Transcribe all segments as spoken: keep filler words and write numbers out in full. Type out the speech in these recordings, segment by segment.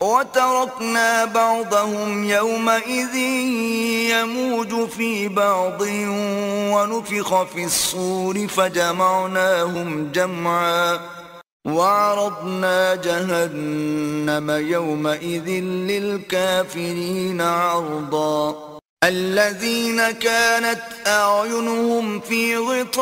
وتركنا بعضهم يومئذ يموج في بعض ونفخ في الصور فجمعناهم جمعا وعرضنا جهنم يومئذ للكافرين عرضا الذين كانت أعينهم في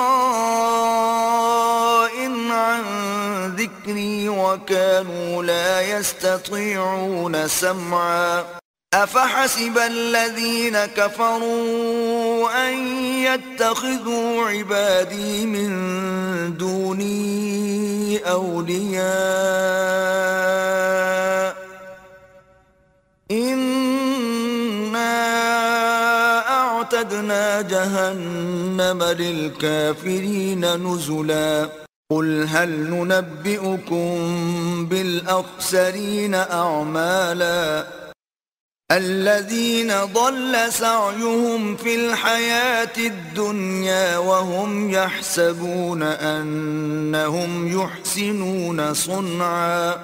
غطاء عن ذكري وكانوا لا يستطيعون سمعا أفحسب الذين كفروا أن يتخذوا عبادي من دوني أولياء إنا أعتدنا جهنم للكافرين نزلا قل هل ننبئكم بالأخسرين أعمالا الذين ضل سعيهم في الحياة الدنيا وهم يحسبون أنهم يحسنون صنعا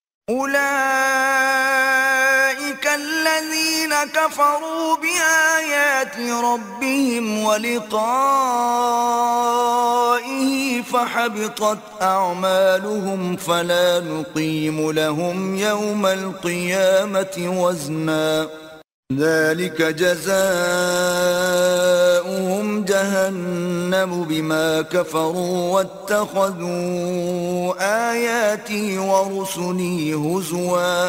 أولئك الذين كفروا بآيات ربهم ولقائه فحبطت أعمالهم فلا نقيم لهم يوم القيامة وزنا ذلك جزاؤهم جهنم بما كفروا واتخذوا آياتي ورسلي هزوا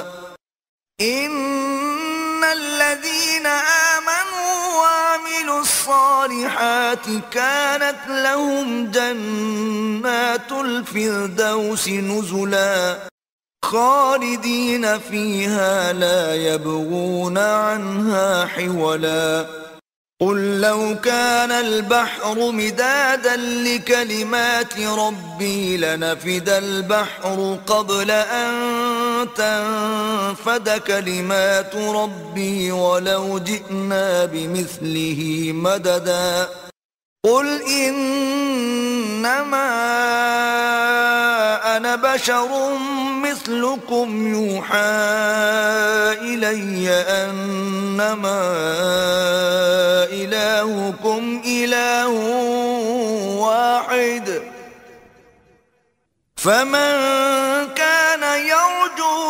إن الذين آمنوا وعملوا الصالحات كانت لهم جنات الفردوس نزلا خالدين فيها لا يبغون عنها حولا قل لو كان البحر مدادا لكلمات ربي لنفد البحر قبل أن تنفد كلمات ربي ولو جئنا بمثله مددا قل إنما أنا بشر مثلكم يوحى إلي أنما إلهكم إله واحد فمن كان يرجو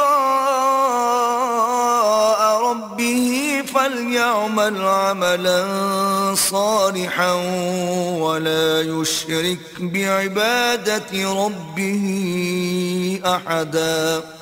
لقاء ربه فليعمل عملا صالحا ولا يشرك بعبادة ربه أحدا.